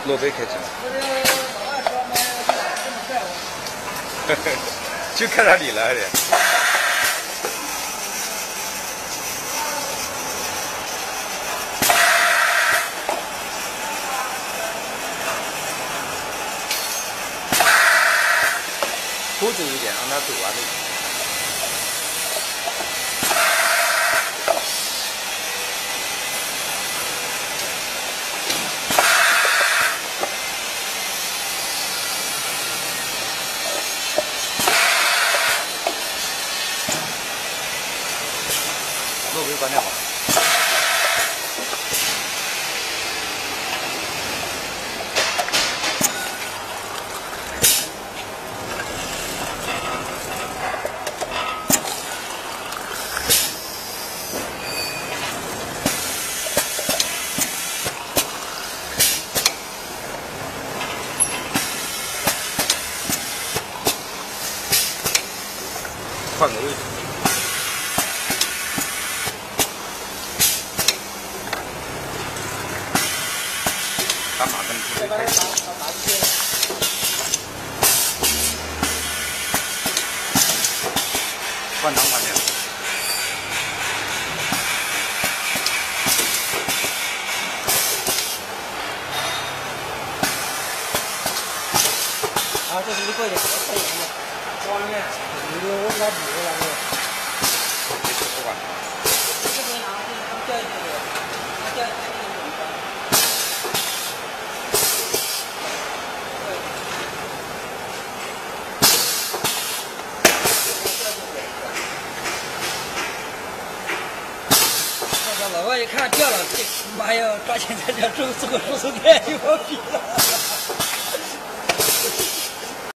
罗北开车。就看到你了的。拖住一点，让它走完的。落尾关掉吧。换个位置。打马灯准备开始。换挡环境。 啊，这是一个人可以的，往里面，我给他补回来的。 这次不管它。 这边拿去，他们叫一个，他叫一个。老外一看掉了，妈呀，抓紧在这做个输送带，有毛病了。